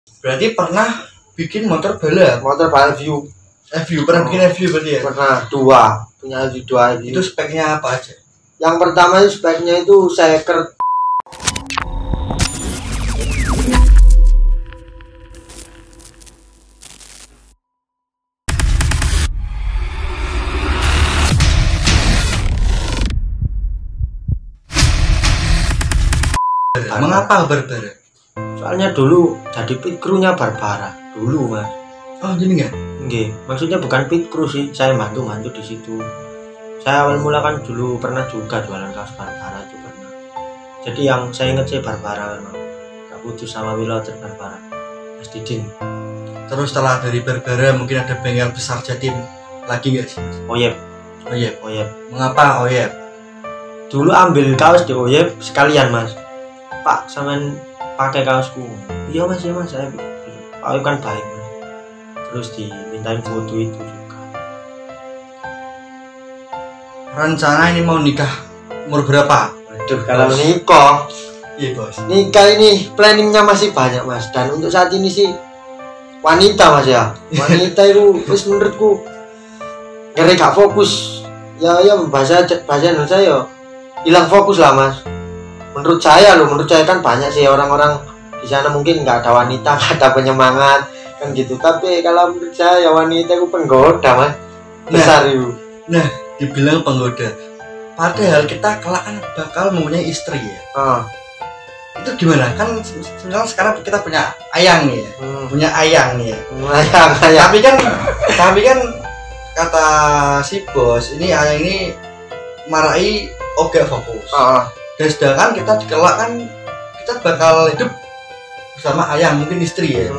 Berarti pernah bikin motor balap view. FU, pernah bikin FU berarti ya? Pernah, 2. Punya FU 2. Itu speknya apa aja? Yang pertama speknya itu Shaker. Mengapa Barbara? Soalnya dulu jadi pit crew-nya Barbara dulu, Mas. Oh, gini nggak? Nggih, maksudnya bukan pit crew sih, saya bantu di situ. Saya awal mula kan dulu pernah juga jualan kaos Barbara itu pernah. Jadi yang saya ingat sih Barbara memang. Gak putus sama Willotter Barbara. Mas Didin. Terus setelah dari Barbara mungkin ada bengkel besar Jatim lagi nggak sih? Oyep. Mengapa Oyep? Dulu ambil kaos di Oyep sekalian, Mas. Pak, sampean pakai kaosku. Iya Mas, saya. Pak Oyep kan baik, Mas. Terus dimintain foto itu juga. Rencana ini mau nikah umur berapa? Aduh, kalau nikah, iya bos. Nikah ini planningnya masih banyak, Mas. Dan untuk saat ini sih wanita, Mas ya. Wanita itu terus menurutku ngeri gak fokus. Ya bahasa Indonesia ya hilang fokus lah, Mas. Menurut saya kan banyak sih orang-orang di sana mungkin nggak ada wanita, nggak ada penyemangat kan gitu. Tapi kalau menurut saya wanita itu penggoda, Mas. Besar itu. Nah, dibilang penggoda. Padahal kita kelak kan bakal mempunyai istri ya. Itu gimana? Kan sekarang kita punya ayang nih ya. Punya ayang nih ya. Ayang. Tapi kan kata si bos, ini ayang ini marahi oke fokus. Dan sedangkan kita dikelak kan kita bakal hidup bersama ayang, mungkin istri ya.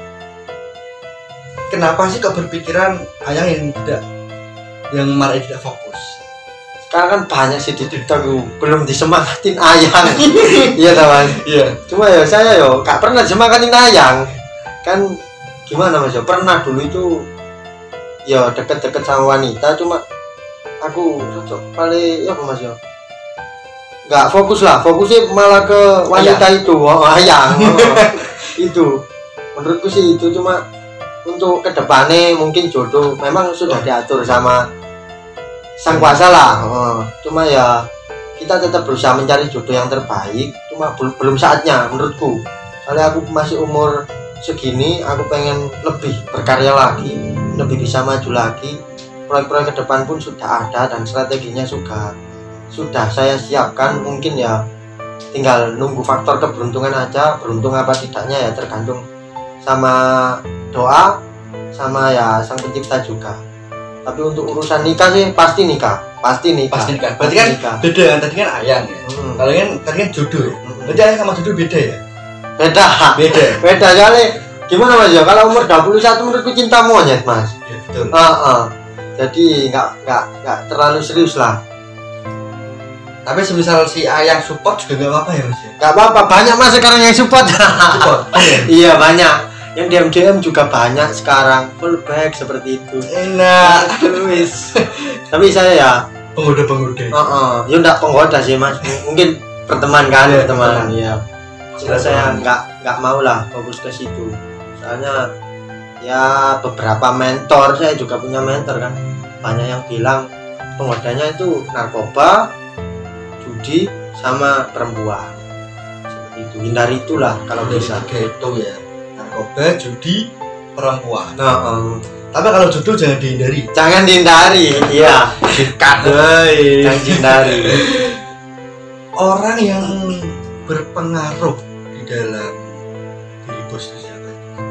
Kenapa sih kok berpikiran ayang yang marahi tidak fokus? Sekarang kan banyak sih di TikTok belum disemangatin ayang. Iya teman. Iya. Cuma ya saya gak pernah semangatin ayang. Kan gimana Mas ya? Pernah dulu itu ya deket-deket sama wanita, cuma aku cocok paling ya Mas ya. Gak fokus lah, fokusnya malah ke wanita ayang. Itu, ayang. Itu. Menurutku sih itu cuma untuk kedepannya mungkin jodoh memang sudah diatur sama sang kuasa lah. Cuma ya kita tetap berusaha mencari jodoh yang terbaik. Cuma belum saatnya menurutku. Soalnya aku masih umur segini, aku pengen lebih berkarya lagi, lebih bisa maju lagi. Proyek-proyek ke depan pun sudah ada dan strateginya sudah saya siapkan. Mungkin ya tinggal nunggu faktor keberuntungan aja. Beruntung apa tidaknya ya tergantung sama doa sama ya sang pencipta juga. Tapi untuk urusan nikah sih pasti nikah. Berarti kan nikah. Beda kan tadi kan ayang ya. Kalau kan tadi kan jodoh ya. Berarti ayang sama jodoh beda ya? Beda kali. Gimana Mas ya? Kalau umur 21 menurutku cinta monyet, Mas. Ya, betul. Jadi enggak terlalu serius lah. Tapi semisal si ayang support juga enggak apa-apa ya, Mas ya? Enggak apa-apa, banyak Mas sekarang yang support. Iya, banyak. Yang DM juga banyak sekarang, full back seperti itu. Enak. Terus. Tapi saya ya penggoda. Ya enggak penggoda sih Mas. Mungkin berteman kan, berteman. Iya. Cuma saya enggak mau lah fokus ke situ. Soalnya ya beberapa mentor, saya juga punya mentor kan. Banyak yang bilang penggodanya itu narkoba, judi sama perempuan. Seperti itu. Hindari itulah kalau bisa. Gitu ya. Narkoba, judi, perempuan. Tapi kalau jodoh jangan dihindari. Iya. Sikat. Jangan dihindari. Orang yang berpengaruh di dalam diri bos itu siapa?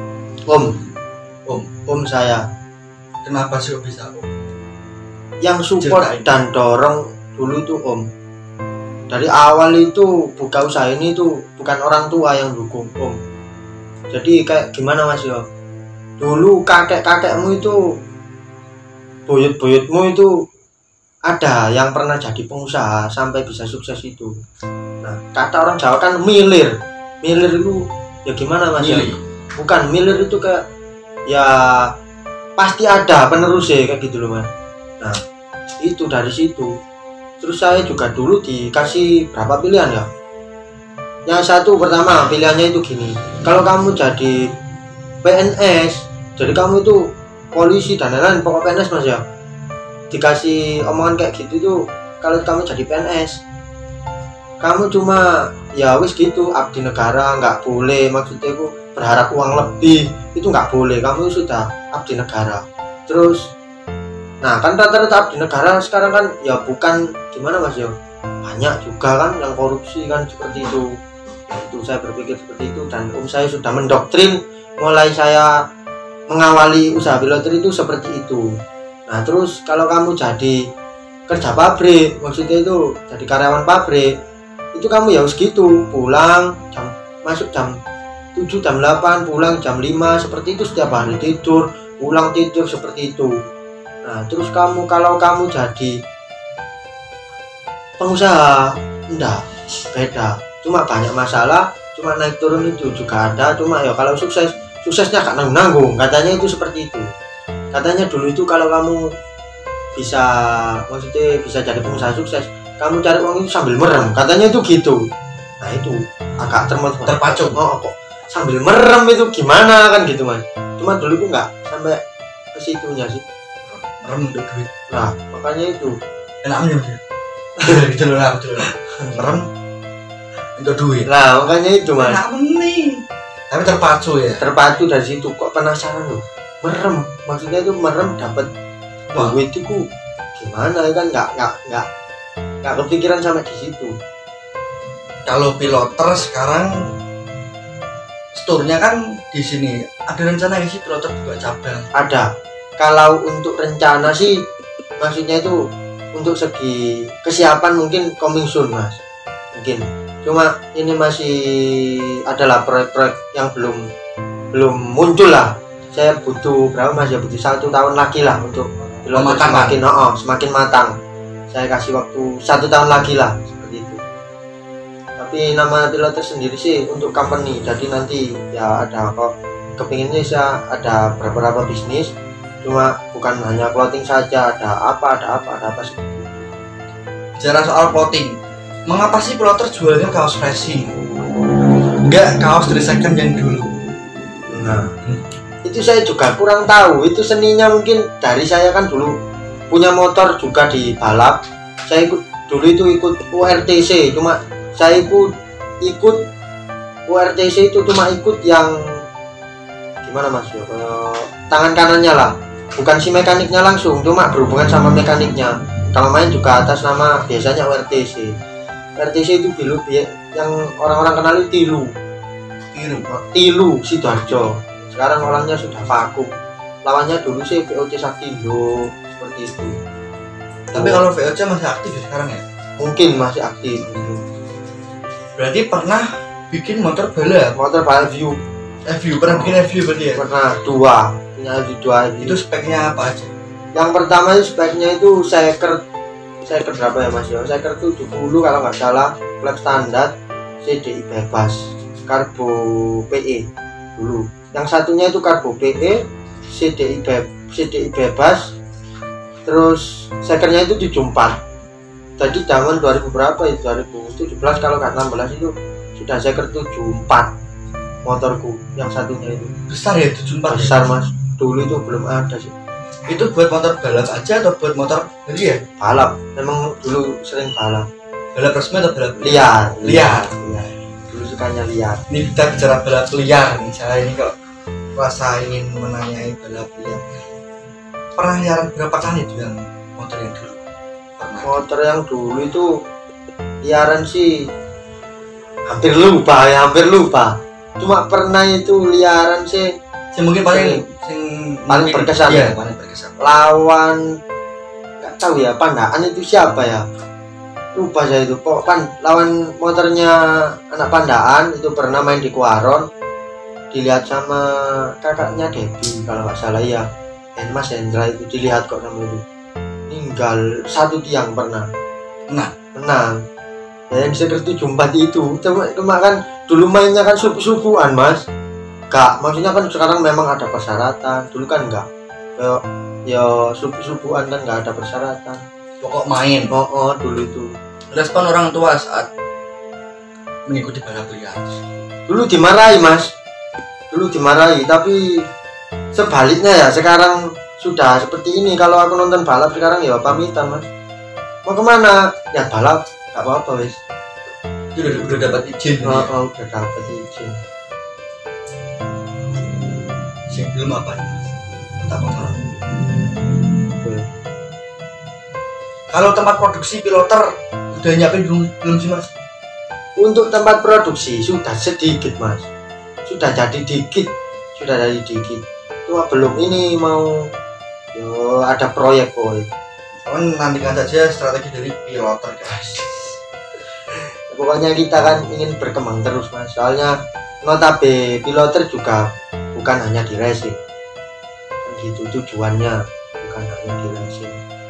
Om saya. Kenapa sih kok bisa Om? Yang support dan dorong dulu tuh Om. Dari awal itu buka usaha ini tuh bukan orang tua yang dukung Om. Jadi kayak gimana Mas yo? Dulu kakek-kakekmu itu, buyut-buyutmu itu ada yang pernah jadi pengusaha sampai bisa sukses itu. Nah, kata orang Jawa kan milir itu ya gimana Mas ya? Bukan milir itu kayak ya pasti ada penerusnya kayak gitu loh Mas. Nah, itu dari situ. Terus saya juga dulu dikasih berapa pilihan ya? Yang satu pertama pilihannya itu gini, kalau kamu jadi PNS. Jadi kamu itu polisi dan lain-lain, pokok PNS mas ya. Dikasih omongan kayak gitu tuh, kalau kamu jadi PNS kamu cuma ya wis gitu abdi negara, nggak boleh, maksudnya aku berharap uang lebih itu nggak boleh, kamu sudah abdi negara. Terus nah kan rata-rata abdi negara sekarang kan ya bukan gimana mas ya, banyak juga kan yang korupsi kan seperti itu. Nah, itu saya berpikir seperti itu dan saya sudah mendoktrin mulai saya mengawali usaha piloter itu seperti itu. Nah terus kalau kamu jadi kerja pabrik, maksudnya itu jadi karyawan pabrik, itu kamu ya harus gitu, pulang jam, masuk jam 7 jam 8, pulang jam 5, seperti itu setiap hari, tidur pulang tidur seperti itu. Nah terus kamu kalau kamu jadi pengusaha enggak, beda, cuma banyak masalah, cuma naik turun itu juga ada, cuma ya kalau suksesnya gak nanggung, katanya itu seperti itu. Katanya dulu itu kalau kamu bisa, maksudnya bisa jadi pengusaha sukses, kamu cari uang itu sambil merem, katanya itu gitu. Nah itu agak terpacu, oh kok sambil merem itu gimana kan gitu mas. Cuma dulu itu nggak sampai ke situnya sih, merem untuk duit. Nah makanya itu enaknya mas gitu loh, merem untuk duit. Nah makanya itu mas, enak nih, tapi terpacu ya, terpacu dari situ. Kok penasaran loh, merem, maksudnya itu merem dapat duit itu gimana kan, nggak kepikiran sampai di situ. Kalau piloter sekarang store-nya kan di sini, ada rencana nggak sih piloter juga cabang? Ada. Kalau untuk rencana sih, maksudnya itu untuk segi kesiapan mungkin coming soon mas, mungkin. Cuma ini masih adalah proyek-proyek yang belum muncul lah. Saya butuh berapa mas ya, butuh 1 tahun lagi lah untuk piloter semakin matang. Saya kasih waktu 1 tahun lagi lah seperti itu. Tapi nama piloter sendiri sih untuk company, jadi nanti ya ada kok kepinginnya saya ada beberapa bisnis, cuma bukan hanya clothing saja, ada apa seperti itu. Bicara soal clothing, mengapa sih piloter jualnya kaos racing, enggak kaos dari second yang dulu? Nah itu saya juga kurang tahu, itu seninya mungkin dari saya kan dulu punya motor juga di balap. Saya dulu itu ikut URTC, cuma saya ikut URTC itu cuma ikut yang gimana mas ya, tangan kanannya lah, bukan si mekaniknya langsung, cuma berhubungan sama mekaniknya. Kalau main juga atas nama biasanya URTC. URTC itu dulu yang orang-orang kenal itu Tilu Sidoarjo. Sekarang orangnya sudah vakum. Lawannya dulu sih VOC Saktindo seperti itu. Tapi kalau VOC masih aktif ya sekarang ya? Mungkin masih aktif. Berarti pernah bikin motor balap? Motor balap view. Pernah bikin view berarti ya? Pernah, 2. Punya 2. Itu speknya apa aja? Yang pertama itu speknya itu Seker berapa ya mas ya? Seker 70 kalau nggak salah, flat standar, CDI bebas, karbo PE dulu. Yang satunya itu karbo PE, CDI bebas, terus sekernya itu 74. Tadi zaman 2000 berapa itu, 2017 kalau nggak 16 itu sudah seker 74 motorku. Yang satunya itu besar ya, 74 besar ya? Mas, dulu itu belum ada sih. Itu buat motor balap aja atau buat motor ya? Balap, memang dulu sering balap. Balap resmi atau balap liar. Dulu sukanya liar. Ini kita bicara balap liar nih, saya ini kok rasa ingin menanyai balap liar. Pernah liaran berapa kali itu yang motor yang dulu? Pernah. Motor yang dulu itu liaran sih hampir lupa. Cuma pernah itu liaran sih. Mungkin paling berkesan. Iya, paling berkesan. Lawan nggak tahu ya, Pandaan itu siapa ya? Lupa saya itu. Lawan motornya anak Pandaan itu pernah main di Kuaron. Dilihat sama kakaknya Debbie kalau nggak salah ya. Mas Hendra itu dilihat kok sama itu. Tinggal 1 tiang pernah. Menang. Ya, yang seker 74 itu. Cuma kan dulu mainnya kan subuh-subuhan mas. Kak, maksudnya kan sekarang memang ada persyaratan. Dulu kan enggak. Ya subuh-subuhan kan enggak ada persyaratan. Pokok main. Dulu itu. Respon orang tua saat mengikuti balap liar. Dulu dimarahi mas. dulu dimarahi, tapi sebaliknya ya sekarang sudah seperti ini. Kalau aku nonton balap sekarang ya pamitan mas, mau kemana ya balap gak apa-apa wis. Udah dapat izin. Udah dapat izin. Sing belum apa nih? Tak apa. Kalau tempat produksi piloter udah nyiapin belum sih mas? Untuk tempat produksi sudah sedikit mas, sudah jadi dikit, cuma belum ini mau ada proyek. Nantikan saja strategi dari piloter guys. Pokoknya kita kan ingin berkembang terus mas, soalnya notabene piloter juga bukan hanya di racing gitu tujuannya, bukan hanya di racing.